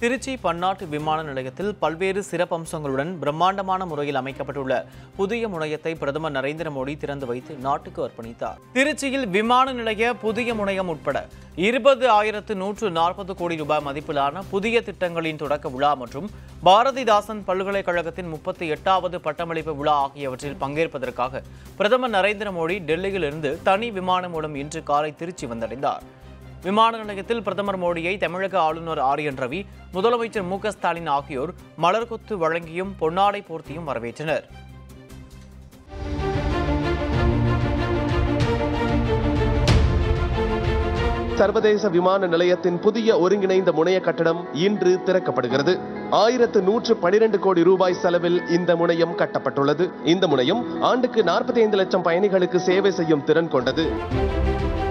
திருச்சி பன்னாட்டு விமான நிலையத்தில் பல்வேறு சிறப்பம்சங்களுடன் பிரம்மாண்டமான முறையில் அமைக்கப்பட்டுள்ள புதிய முனையத்தை பிரதமர் நரேந்திர மோடி திறந்து வைத்து நாட்டுக்கு அர்ப்பணித்தார். திருச்சியில் விமான நிலைய புதிய முனையம் உட்பட 20,140 கோடி ரூபாய் மதிப்பிலான புதிய திட்டங்களின் தொடக்க விழா மற்றும் பாரதிதாசன் பல்கலைக்கழகத்தின் 38வது பட்டமளிப்பு விழா ஆகியவற்றில் பங்கேற்பதற்காக பிரதமர் நரேந்திர மோடி டெல்லியிலிருந்து தனி விமானம் மூலம் இன்று காலை திருச்சி வந்தடைந்தார். விமான நிலையத்தில் பிரதமர் மோடியை தமிழக ஆளுநர் ஆர்.என். ரவி, முதலமைச்சர் மு.க. ஸ்டாலின் ஆகியோர் மலர்கொத்து வழங்கியும் பொன்னாடை போர்த்தியும் வரவேற்றனர். சர்வதேச விமான நிலையத்தின் புதிய ஒருங்கிணைந்த முனைய கட்டடம் இன்று திறக்கப்படுகிறது. 1112 கோடி ரூபாய் செலவில் இந்த முனையம் கட்டப்பட்டுள்ளது. இந்த முனையம் ஆண்டுக்கு 45 லட்சம் பயணிகளுக்கு சேவை செய்யும் திறன் கொண்டது.